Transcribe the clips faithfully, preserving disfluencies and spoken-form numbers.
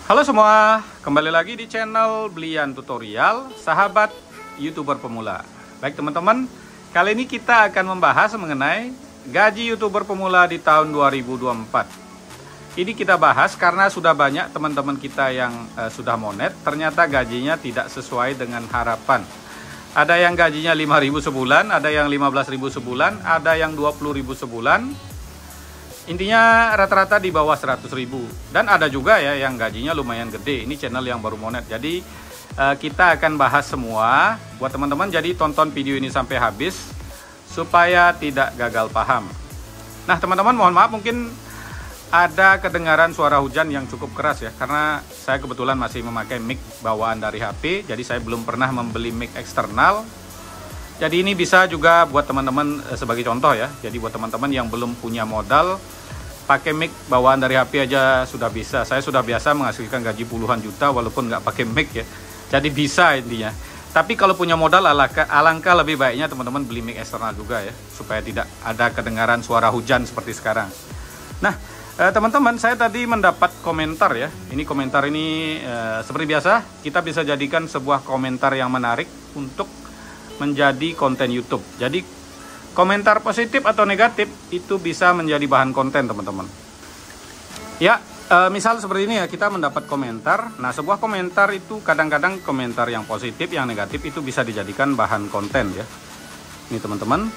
Halo semua, kembali lagi di channel Blian Tutorial, sahabat YouTuber pemula. Baik teman-teman, kali ini kita akan membahas mengenai gaji YouTuber pemula di tahun dua ribu dua puluh empat. Ini kita bahas karena sudah banyak teman-teman kita yang uh, sudah monet, ternyata gajinya tidak sesuai dengan harapan. Ada yang gajinya lima ribu sebulan, ada yang lima belas ribu sebulan, ada yang dua puluh ribu sebulan. Intinya rata-rata di bawah seratus ribu. Dan ada juga ya yang gajinya lumayan gede. Ini channel yang baru monet. Jadi uh, kita akan bahas semua buat teman-teman. Jadi tonton video ini sampai habis supaya tidak gagal paham. Nah teman-teman, mohon maaf mungkin ada kedengaran suara hujan yang cukup keras ya. Karena saya kebetulan masih memakai mic bawaan dari H P. Jadi saya belum pernah membeli mic eksternal. Jadi ini bisa juga buat teman-teman sebagai contoh ya. Jadi buat teman-teman yang belum punya modal, pakai mic bawaan dari H P aja sudah bisa. Saya sudah biasa menghasilkan gaji puluhan juta walaupun nggak pakai mic ya. Jadi bisa intinya. Tapi kalau punya modal alangkah, alangkah lebih baiknya teman-teman beli mic eksternal juga ya. Supaya tidak ada kedengaran suara hujan seperti sekarang. Nah teman-teman, saya tadi mendapat komentar ya. Ini komentar ini eh, seperti biasa kita bisa jadikan sebuah komentar yang menarik untuk menjadi konten YouTube. Jadi komentar positif atau negatif itu bisa menjadi bahan konten teman-teman. Ya, e, misal seperti ini ya, kita mendapat komentar. Nah, sebuah komentar itu kadang-kadang komentar yang positif, yang negatif itu bisa dijadikan bahan konten ya. Ini teman-teman.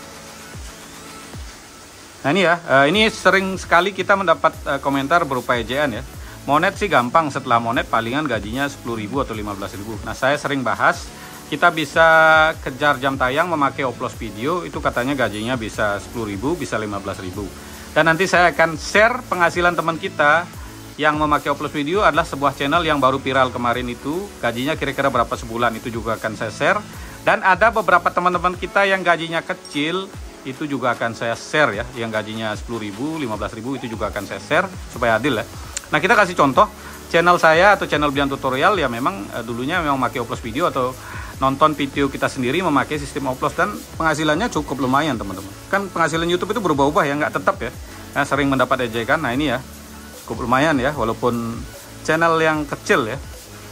Nah ini ya, e, ini sering sekali kita mendapat e, komentar berupa ejaan ya. Monet sih gampang, setelah monet palingan gajinya sepuluh ribu atau lima belas ribu. Nah, saya sering bahas kita bisa kejar jam tayang memakai upload video, itu katanya gajinya bisa sepuluh ribu, bisa lima belas ribu. Dan nanti saya akan share penghasilan teman kita yang memakai upload video adalah sebuah channel yang baru viral kemarin itu, gajinya kira-kira berapa sebulan, itu juga akan saya share. Dan ada beberapa teman-teman kita yang gajinya kecil, itu juga akan saya share ya, yang gajinya sepuluh ribu, lima belas ribu itu juga akan saya share supaya adil ya. Nah kita kasih contoh, channel saya atau channel Blian Tutorial ya memang eh, dulunya memang memakai upload video atau nonton video kita sendiri memakai sistem upload dan penghasilannya cukup lumayan teman-teman. Kan penghasilan YouTube itu berubah-ubah ya, nggak tetap ya. Nah, sering mendapat ejekan. Nah ini ya cukup lumayan ya, walaupun channel yang kecil ya.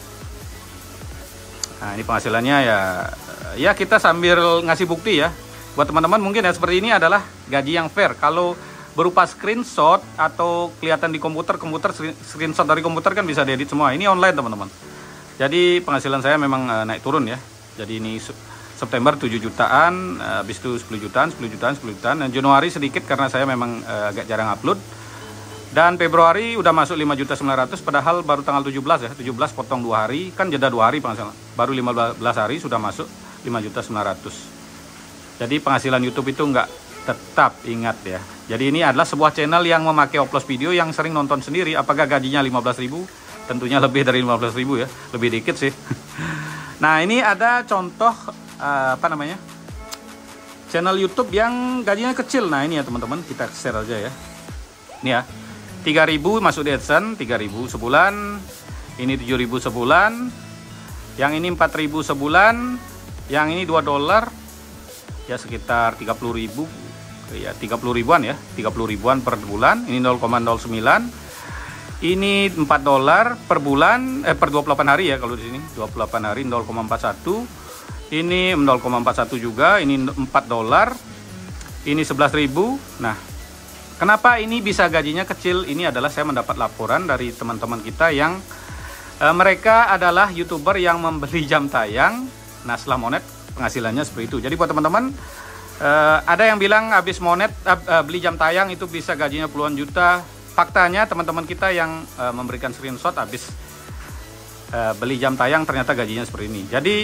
Nah ini penghasilannya ya, ya kita sambil ngasih bukti ya. Buat teman-teman mungkin ya seperti ini adalah gaji yang fair. Kalau berupa screenshot atau kelihatan di komputer, komputer screenshot dari komputer kan bisa diedit semua. Ini online teman-teman. Jadi penghasilan saya memang uh, naik turun ya. Jadi ini September tujuh jutaan, uh, habis itu sepuluh jutaan, sepuluh jutaan, sepuluh jutaan. Dan Januari sedikit karena saya memang uh, agak jarang upload. Dan Februari udah masuk lima juta sembilan ratus padahal baru tanggal tujuh belas ya. tujuh belas potong dua hari, kan jeda dua hari penghasilan. Baru lima belas hari sudah masuk lima juta sembilan ratus. Jadi penghasilan YouTube itu nggak tetap, ingat ya. Jadi ini adalah sebuah channel yang memakai upload video yang sering nonton sendiri. Apakah gajinya lima belas ribu? Tentunya lebih dari lima belas ribu ya, lebih dikit sih. Nah ini ada contoh uh, apa namanya channel YouTube yang gajinya kecil. Nah ini ya teman-teman, kita share aja ya. Ini ya, tiga ribu masuk di AdSense, tiga ribu sebulan. Ini tujuh ribu sebulan. Yang ini empat ribu sebulan. Yang ini dua dolar. Ya sekitar tiga puluh ribu. Ya tiga puluh ribuan ya, tiga puluh ribuan per bulan. Ini nol koma nol sembilan. Ini empat dolar per bulan, eh per dua puluh delapan hari ya kalau di sini. dua puluh delapan hari nol koma empat satu. Ini nol koma empat satu juga, ini empat dolar. Ini sebelas ribu. Nah, kenapa ini bisa gajinya kecil? Ini adalah saya mendapat laporan dari teman-teman kita yang eh, mereka adalah YouTuber yang membeli jam tayang. Nah, setelah monet penghasilannya seperti itu. Jadi buat teman-teman, eh, ada yang bilang habis monet eh, beli jam tayang itu bisa gajinya puluhan juta. Faktanya teman-teman kita yang uh, memberikan screenshot habis uh, beli jam tayang ternyata gajinya seperti ini. Jadi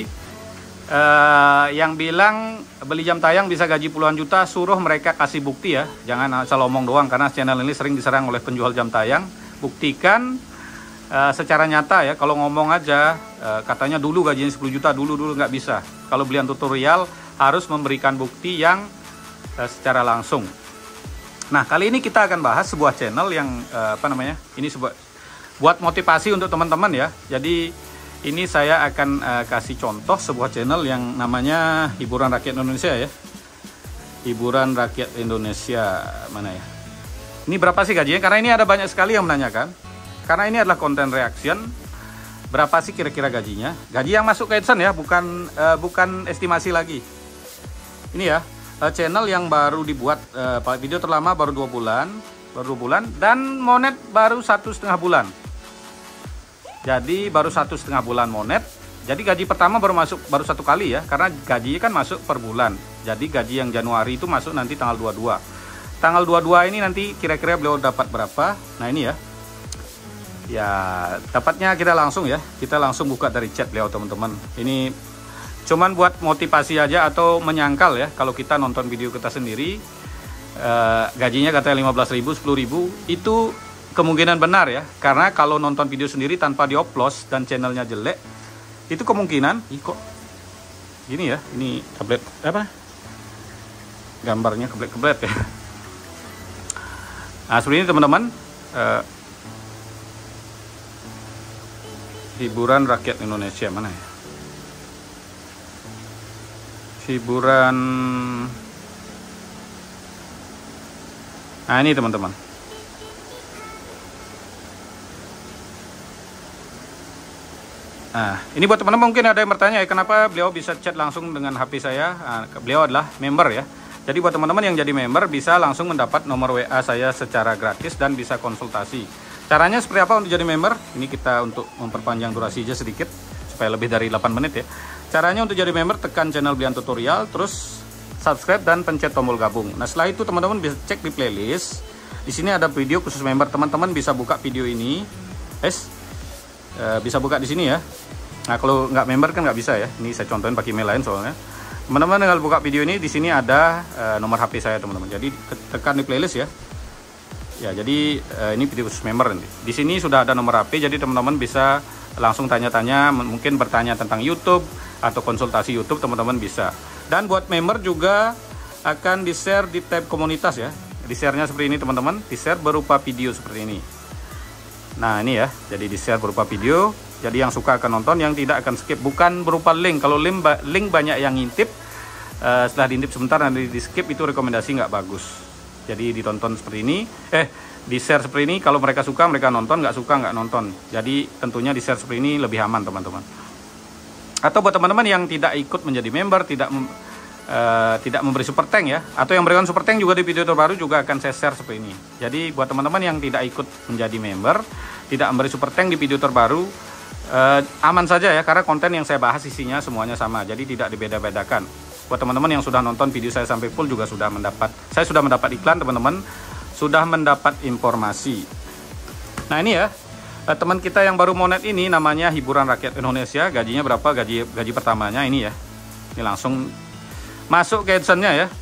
uh, yang bilang beli jam tayang bisa gaji puluhan juta, suruh mereka kasih bukti ya. Jangan asal omong doang karena channel ini sering diserang oleh penjual jam tayang. Buktikan uh, secara nyata ya. Kalau ngomong aja uh, katanya dulu gajinya sepuluh juta, dulu-dulu nggak bisa. Kalau Blian Tutorial harus memberikan bukti yang uh, secara langsung. Nah kali ini kita akan bahas sebuah channel yang uh, apa namanya, ini sebuah buat motivasi untuk teman-teman ya. Jadi ini saya akan uh, kasih contoh sebuah channel yang namanya Hiburan Rakyat Indonesia ya. Hiburan Rakyat Indonesia mana ya? Ini berapa sih gajinya? Karena ini ada banyak sekali yang menanyakan. karena ini adalah konten reaction. Berapa sih kira-kira gajinya? Gaji yang masuk ke AdSense ya, bukan uh, bukan estimasi lagi. Ini ya, uh, channel yang baru dibuat, uh, video terlama baru dua bulan, baru dua bulan, dan monet baru satu setengah bulan. Jadi baru satu setengah bulan monet. Jadi gaji pertama baru masuk baru satu kali ya, karena gaji kan masuk per bulan. Jadi gaji yang Januari itu masuk nanti tanggal dua puluh dua. Tanggal dua puluh dua ini nanti kira-kira beliau dapat berapa? Nah ini ya. Ya, dapatnya kita langsung ya. Kita langsung buka dari chat beliau teman-teman. Ini cuman buat motivasi aja atau menyangkal ya. Kalau kita nonton video kita sendiri, eh, gajinya katanya lima belas ribu, sepuluh ribu, itu kemungkinan benar ya. Karena kalau nonton video sendiri tanpa dioplos dan channelnya jelek, itu kemungkinan ih kok gini ya, ini tablet apa gambarnya keblet-keblet ya. Nah seperti ini teman-teman, uh, hiburan rakyat Indonesia mana ya, hiburan, nah ini teman-teman. Nah, ini buat teman-teman mungkin ada yang bertanya ya, kenapa beliau bisa chat langsung dengan H P saya. Nah, beliau adalah member ya. Jadi buat teman-teman yang jadi member bisa langsung mendapat nomor W A saya secara gratis dan bisa konsultasi. Caranya seperti apa untuk jadi member? Ini kita untuk memperpanjang durasi aja sedikit supaya lebih dari delapan menit ya. Caranya untuk jadi member, tekan channel Blian Tutorial, terus subscribe dan pencet tombol gabung. Nah, setelah itu teman-teman bisa cek di playlist. Di sini ada video khusus member. Teman-teman bisa buka video ini. Guys, e, bisa buka di sini ya. Nah, kalau nggak member kan nggak bisa ya. Ini saya contohin pakai email lain soalnya. Teman-teman tinggal buka video ini, di sini ada uh, nomor H P saya teman-teman. Jadi tekan di playlist ya. Ya, jadi uh, ini video khusus member nanti. Di sini sudah ada nomor H P, jadi teman-teman bisa langsung tanya-tanya, mungkin bertanya tentang YouTube atau konsultasi YouTube, teman-teman bisa. Dan buat member juga akan di-share di tab komunitas ya. Di-share-nya seperti ini teman-teman, di-share berupa video seperti ini. Nah, ini ya. Jadi di-share berupa video. Jadi yang suka akan nonton, yang tidak akan skip. Bukan berupa link. Kalau link, link banyak yang ngintip, uh, setelah diintip sebentar nanti di skip, itu rekomendasi nggak bagus. Jadi ditonton seperti ini, eh di share seperti ini. Kalau mereka suka mereka nonton, nggak suka nggak nonton. Jadi tentunya di share seperti ini lebih aman teman-teman. Atau buat teman-teman yang tidak ikut menjadi member, tidak mem, uh, tidak memberi super thank ya, atau yang berikan super thank juga di video terbaru juga akan saya share seperti ini. Jadi buat teman-teman yang tidak ikut menjadi member, tidak memberi super thank di video terbaru, Uh, aman saja ya, karena konten yang saya bahas isinya semuanya sama, jadi tidak dibeda-bedakan. Buat teman-teman yang sudah nonton video saya sampai full juga sudah mendapat, saya sudah mendapat iklan, teman-teman sudah mendapat informasi. Nah ini ya, uh, teman kita yang baru monet ini namanya Hiburan Rakyat Indonesia. Gajinya berapa? Gaji gaji pertamanya ini ya, ini langsung masuk ke AdSense-nya ya.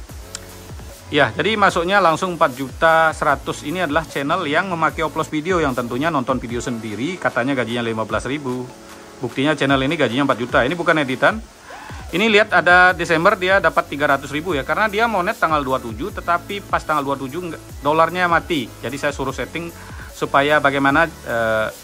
Ya, jadi masuknya langsung empat juta seratus. Ini adalah channel yang memakai upload video, yang tentunya nonton video sendiri katanya gajinya lima belas ribu. Buktinya channel ini gajinya empat juta. Ini bukan editan. Ini lihat ada Desember dia dapat tiga ratus ribu ya, karena dia monet tanggal dua puluh tujuh, tetapi pas tanggal dua puluh tujuh dolarnya mati. Jadi saya suruh setting supaya bagaimana e,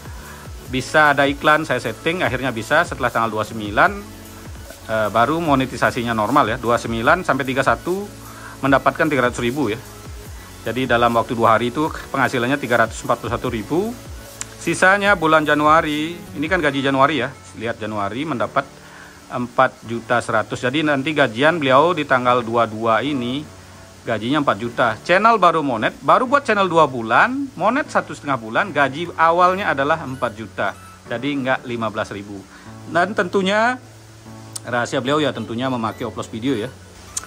bisa ada iklan, saya setting akhirnya bisa. Setelah tanggal dua puluh sembilan e, baru monetisasinya normal ya. dua puluh sembilan sampai tiga puluh satu mendapatkan tiga ratus ribu ya. Jadi dalam waktu dua hari itu penghasilannya tiga ratus empat puluh satu ribu. Sisanya bulan Januari, ini kan gaji Januari ya. Lihat Januari mendapat empat juta seratus. Jadi nanti gajian beliau di tanggal dua puluh dua ini gajinya empat juta. Channel baru monet, baru buat channel dua bulan, monet satu setengah bulan, gaji awalnya adalah empat juta. Jadi enggak lima belas ribu. Dan tentunya rahasia beliau ya, tentunya memakai upload video ya.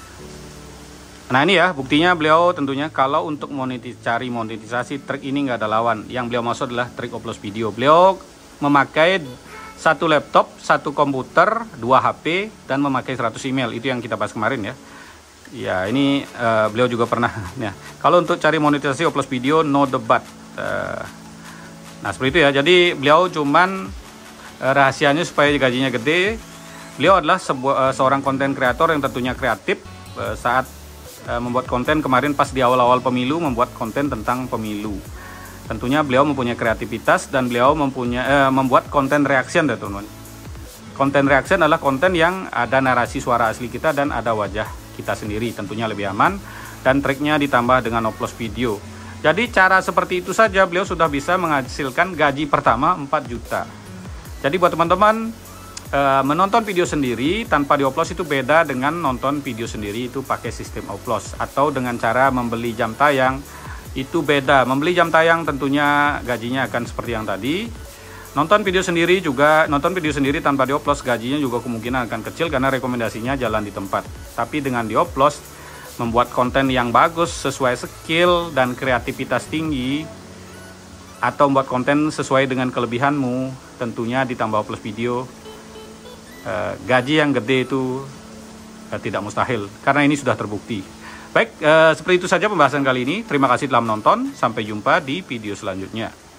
Nah ini ya buktinya beliau tentunya kalau untuk monetis, cari monetisasi trik ini nggak ada lawan. Yang beliau maksud adalah trik upload video. Beliau memakai satu laptop, satu komputer, dua H P, dan memakai seratus email. Itu yang kita bahas kemarin ya. Ya ini uh, beliau juga pernah. Ya. Kalau untuk cari monetisasi upload video no debat. Uh, nah seperti itu ya. Jadi beliau cuman uh, rahasianya supaya gajinya gede. Beliau adalah sebuah, uh, seorang konten kreator yang tentunya kreatif uh, saat membuat konten kemarin pas di awal-awal pemilu, membuat konten tentang pemilu. Tentunya beliau mempunyai kreativitas dan beliau mempunyai eh, membuat konten reaction ya teman-teman. Konten reaction adalah konten yang ada narasi suara asli kita dan ada wajah kita sendiri, tentunya lebih aman, dan triknya ditambah dengan upload video. Jadi cara seperti itu saja beliau sudah bisa menghasilkan gaji pertama empat juta. Jadi buat teman-teman, e, menonton video sendiri tanpa dioplos itu beda dengan nonton video sendiri itu pakai sistem oplos. Atau dengan cara membeli jam tayang itu beda. Membeli jam tayang tentunya gajinya akan seperti yang tadi. Nonton video sendiri juga, nonton video sendiri tanpa dioplos gajinya juga kemungkinan akan kecil karena rekomendasinya jalan di tempat. Tapi dengan dioplos, membuat konten yang bagus sesuai skill dan kreativitas tinggi, atau membuat konten sesuai dengan kelebihanmu, tentunya ditambah plus video, eh, gaji yang gede itu eh, tidak mustahil karena ini sudah terbukti. Baik, eh, seperti itu saja pembahasan kali ini. Terima kasih telah menonton, sampai jumpa di video selanjutnya.